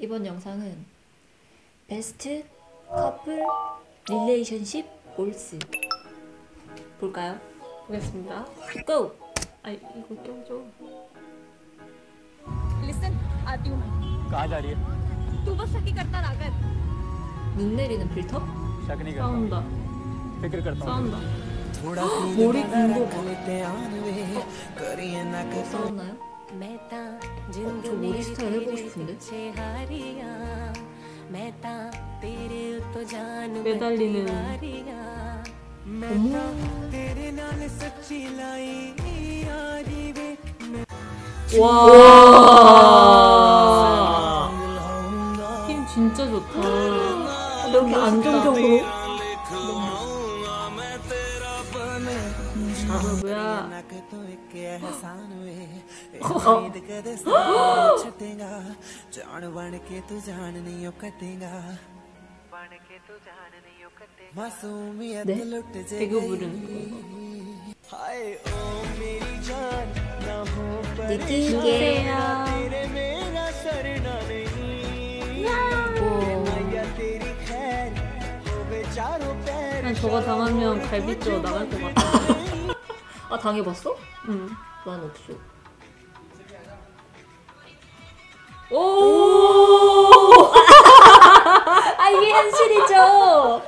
이번 영상은 베스트 커플 릴레이션십 골스 볼까요? 보겠습니다. 고! 아 이거 껴줘. Listen, आती हूँ मैं। कहाँ जा रही है? तू बस शकी करता रहा कर। 눈 내리는 필터? शक नहीं करता। 싸운다. फिक्र करता हूँ। 싸운다. 머리 긴 거 봐. 싸웠나요? 저 머리 스타일 해보고 싶은데? 매달리는. 어머. 와. 힘 진짜 좋다. 이렇게 안정적으로? 뭐야? 네? 배그 부르는 거. 느끼게. 난 저거 당하면 갈비뼈 나갈 것 같아. 아, 당해봤어? 응. 난 없어. 오! 아, 이게 현실이죠.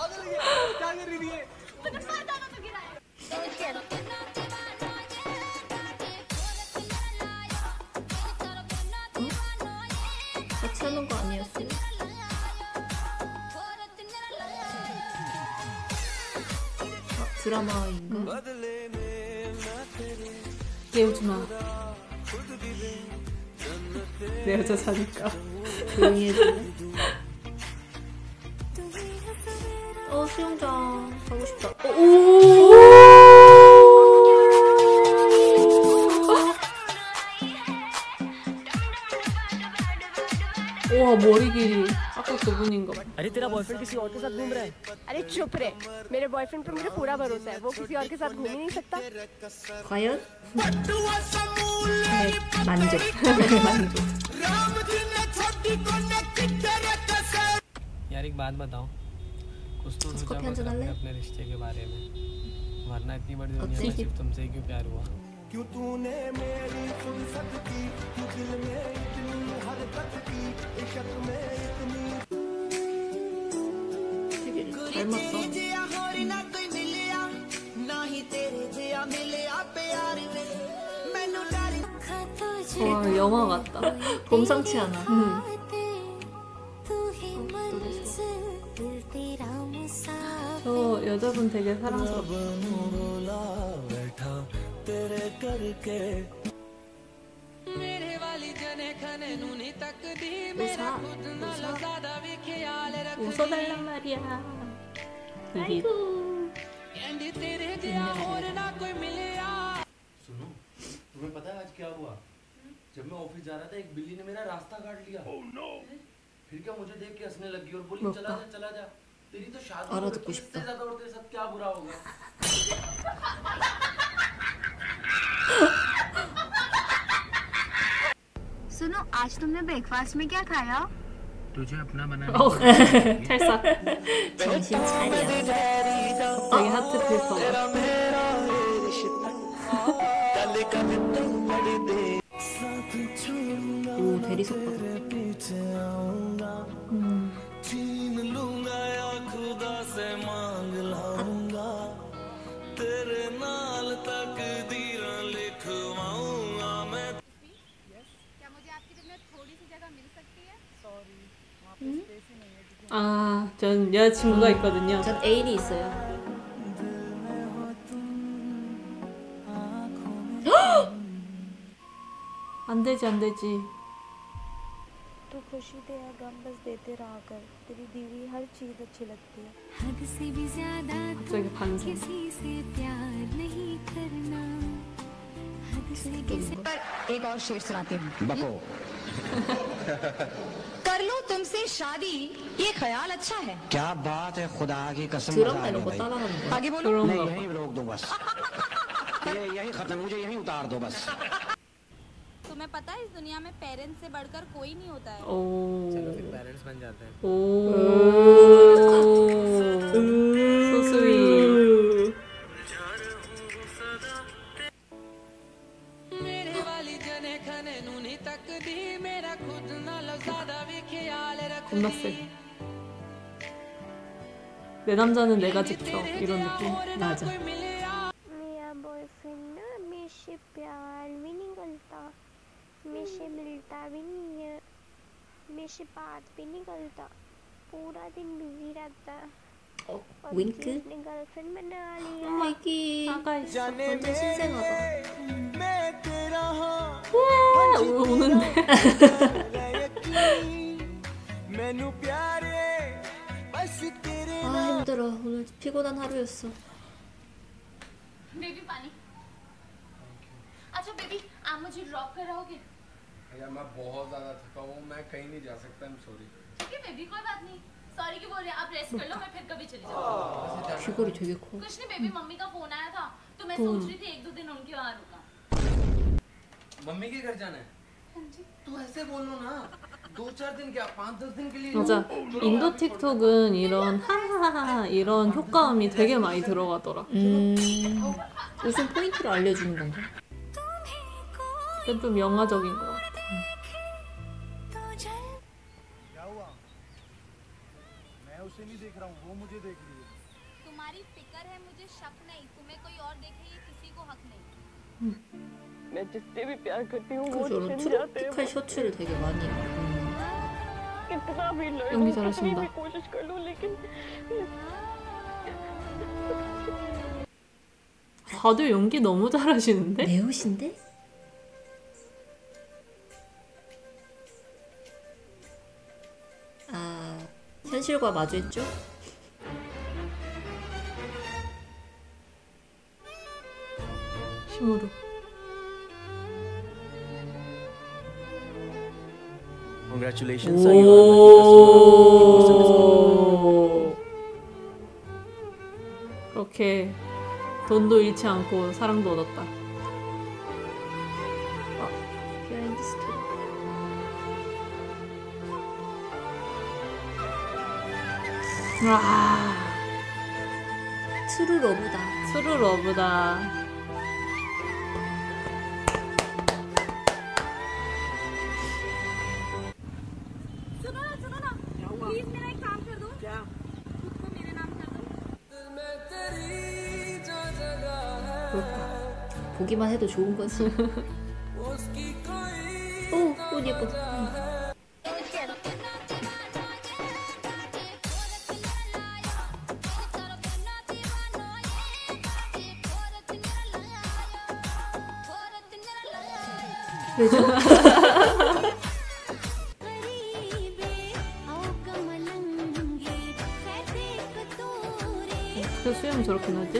같이 하는 거 아니었어요? 아, 드라마인가? 깨우지 마. 내 여자 자니까. 조용히 해줄래? 수영장 가고 싶다. 와 머리 길이 아까 그분인가 봐. अरे तेरा बॉयफ्रेंड किसी और के साथ घूम रहा है? अरे चुप रे, मेरे बॉयफ्रेंड पर मुझे पूरा भरोसा है। वो किसी और के साथ घूम ही नहीं सकता। 과연? 네, 만족. 만족. यार एक बात बताओ, कुछ तो सोचा मत रखना अपने रिश्ते के बारे में, वरना इतनी बड़ी दुनिया में सिर्फ तुमसे ही क्यों प्यार हुआ? क्यों तूने मेरी फुर्सत की, क्यों दिल में इतनी हरकत की, इश्क में इतनी 와 영화 같다. 범상치 않아. 저 여자분 되게 사랑스럽다. 웃어달란 말이야. 아이고. सुनो, तुम्हें पता है आज क्या हुआ? जब मैं ऑफिस जा रहा था एक बिल्ली ने मेरा रास्ता काट लिया। Oh no! फिर क्या मुझे देख के हंसने लगी और बोली चला जा। तेरी तो शादी हो गई, इससे ज्यादा और तेरे साथ क्या बुरा होगा? सुनो, आज तुमने ब्रेकफास्ट में क्या खाया? तुझे अपना बनाना 찰싹. 정신 차려. 갑자기 하트 필터. 오, 대리석 받아. 아, 전 여자친구가 있거든요. 전 애인이 있어요. 안 되지, 안 되지. तो खुशी दे या गम बस देते रहा कर, तेरी दी हुई हर चीज अच्छी लगती है। हद से भी ज्यादा 갑자기 반성. किसी से प्यार नहीं करना, हद से किसी एक और शेर सुनाती हूँ। बको। कर लो तुमसे शादी, ये ख्याल अच्छा है। क्या बात है, खुदा की कसम। 드럼 내놓고 따라가는 거야. आगे बोलो। नहीं यहीं रोक दो बस। यहीं खत्म, मुझे यहीं उतार दो बस। तुम्हें पता है इस दुनिया में पेरेंट्स से बढ़कर कोई नहीं होता है। चलो फिर पेरेंट्स बन जाते हैं। So sweet. 겁나 세. 내 남자는 내가 지켜 이런 느낌. 맞아. मेरा बॉयफ्रेंड ना मेरे से प्यार भी नहीं करता, मेरे से मिलता भी नहीं है, मेरे से बात भी नहीं करता, पूरा दिन बिजी रहता है। और 윙크? उसने गर्लफ्रेंड बना लिया। 애기 아가 있어. 완전 신생아다. 우와 우는데. 아 힘들어. 오늘 피곤한 하루였어. बेबी पानी। अच्छा बेबी आप मुझे ड्रॉप कराओगे? यार मैं बहुत ज्यादा थका हूँ, मैं कहीं नहीं जा सकता। I am sorry. ठीक है बेबी कोई बात नहीं, सॉरी क्यों बोल रहे हैं, आप रेस्ट कर लो, मैं फिर कभी चली जाऊंगी। 귀걸이 되게 커. कुछ नहीं बेबी, मम्मी का फोन आया था तो मैं सोच रही थी 1-2 दिन उनके वहाँ रुका। मम्मी के घर जाना है? तो ऐसे बोलो ना, 2-4 दिन क्या 5-10 दिन के लिए। 맞아. 인도 틱톡은 이런 하하하 이런 효과음이 되게 많이 들어가더라. 무슨 포인트를 알려주는 건가? 그건 좀 영화적인 것 같아. तुम्हारी फिक्र है मुझे शक नहीं, तुम्हें कोई और देखे ये किसी को हक नहीं। मैं जिससे भी प्यार करती हूँ वो 저런 छिन जाते हैं। 트로피칼 셔츠를 되게 많이 입어. कितना भी लड़ूं, 연기 कितनी 잘하신다. भी कोशिश कर लूं, लेकिन 다들 연기 너무 잘하시는데? 매우신데? 아 현실과 마주했죠? 심으로. Congratulations, 오. 그렇게 돈도 잃지 않고 사랑도 얻었다. 비하인드 스토리. 와, 트루 러브다. 트루 러브다. सुनो ना प्लीज मेरा एक काम कर दो। क्या? खुद को मेरे नाम कर दो। 그렇다. 보기만 해도 좋은 거지. 오, 옷 예뻐. 왜죠? 어떻게 수염 저렇게 나지?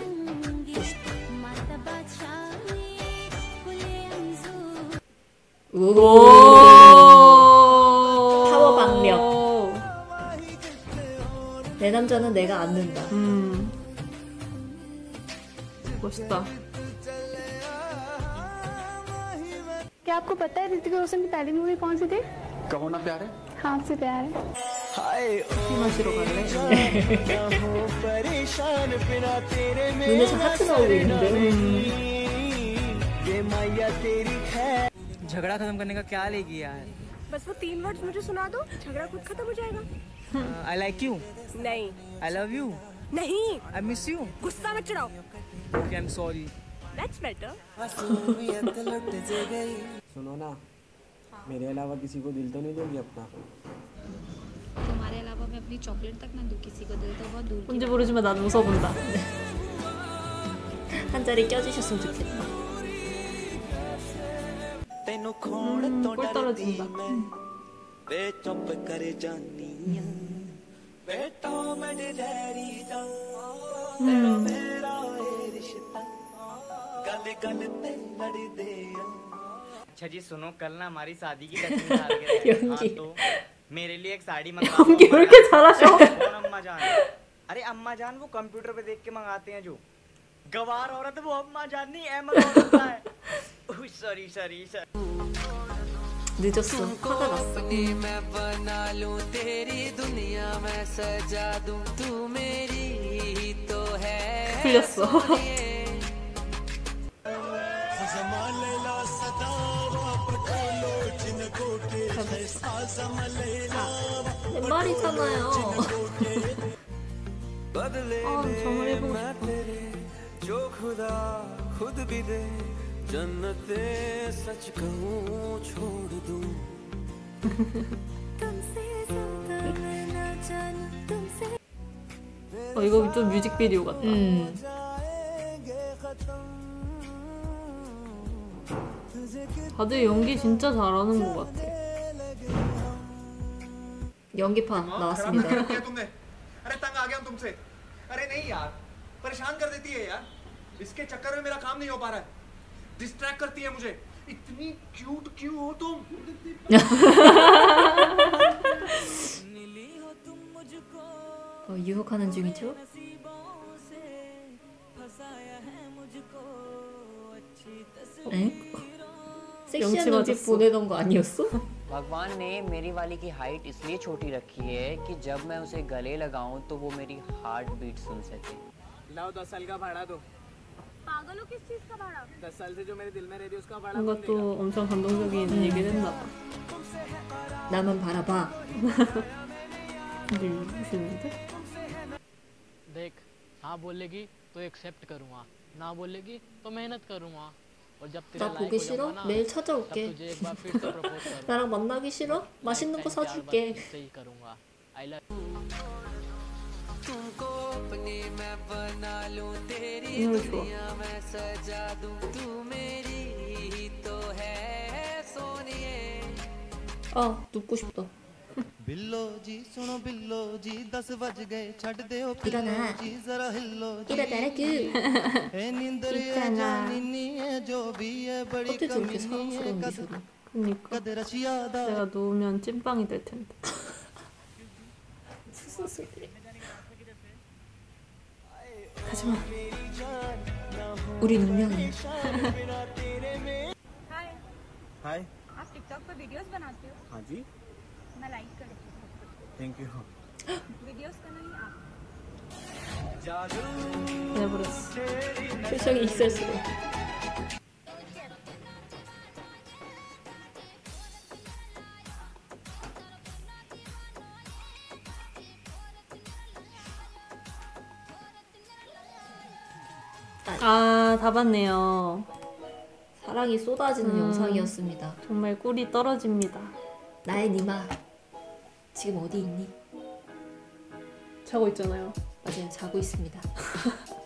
오. 파워 박력. 내 남자는 내가 안는다. 멋있다. क्या आपको पता है ऋतिक रोशन की पहली मूवी कौन सी थी? कहो ना प्यारे। हाँ से प्यार है। 티 마시러 갈래? 눈에서 하트 나오고 있는데. झगड़ा खत्म करने का क्या लेगी यार? बस वो 3 वर्ड्स मुझे सुना दो, झगड़ा खुद खत्म हो जाएगा। आई लाइक यू, नहीं आई लव यू, नहीं, आई मिस यू, गुस्सा मत चढ़ाओ। Okay I am sorry. That's better. सुनो ना, मेरे अलावा किसी को दिल तो नहीं दोगी अपना? तुम्हारे अलावा मैं अपनी चॉकलेट तक ना दूं किसी को, दिल तो बहुत दूर की 뭔지 모르지만 난 웃어본다. 한 자리 껴주셨으면 좋겠다. 꿀 떨어진다. अच्छा जी सुनो, कल ना हमारी शादी की तस्वीर डाल के रहे। हाँ, तो मेरे लिए एक साड़ी मंगा 연기 왜 이렇게 잘하셔? कौन अम्मा जान? अरे अम्मा जान वो कंप्यूटर पे देख के मंगाते हैं जो गवार औरत, वो अम्मा जान नहीं अहमद औरत है। Sorry sorry sorry. 늦었어. 화가 났어. 풀렸어. 내 말이잖아요. 아, 정말 해보고 싶어. 이거 좀 뮤직비디오 같다. 다들 연기 진짜 잘하는 것 같아. 연기파 나왔습니다. अरे तंग आ गया हूं तुमसे। अरे नहीं यार, परेशान कर देती है यार। इसके चक्कर में मेरा काम नहीं हो पा रहा है। डिस्ट्रैक्ट करती है मुझे। इतनी क्यूट क्यों हो तुम? 유혹하는 중이죠? 에? 섹시한 눈빛 보내던 거 아니었어? भगवान ने मेरी वाली की हाइट इसलिए छोटी रखी है कि जब मैं उसे गले लगाऊं तो वो मेरी हार्ट बीट सुन सके। लाओ 10 साल का भाड़ा दो। पागल हो किस चीज का भाड़ा? 10 साल से जो मेरे दिल में रह रही है उसका भाड़ा। 뭔가 또 엄청 감동적인 얘기를 했나 봐. 나만 바라봐. 근데 무슨데? देख, हाँ बोलेगी तो एक्सेप्ट करूँगा, ना बोलेगी तो मेहनत करूँगा। 나 보기 싫어? 내일 찾아올게. 나랑 만나기 싫어? 맛있는 거 사줄게. 좋아. 아, 눕고 싶다. बिल्लो जी सुनो बिल्लो जी 10 बज गए छड़ दियो 일어나. जी जरा हिल्लो जी 일어나라구. ए नींदर ये जानिनी है जो भी है बड़ी कमी है 그니까 내가 누우면 찐빵이 될 텐데. 무슨 소리래? 가지마. 우린 운명이야. हाय हाय आप टिकटॉक पे वीडियोस बनाते हो? हाँ जी मैं लाइक करती हूँ। Thank you. वीडियोस का नहीं आप। 해버렸어. 표정이 익살스러워. 아, 다 봤네요. 사랑이 쏟아지는 영상이었습니다. 정말 꿀이 떨어집니다. 나의 니마, 지금 어디 있니? 자고 있잖아요. 맞아요, 자고 있습니다.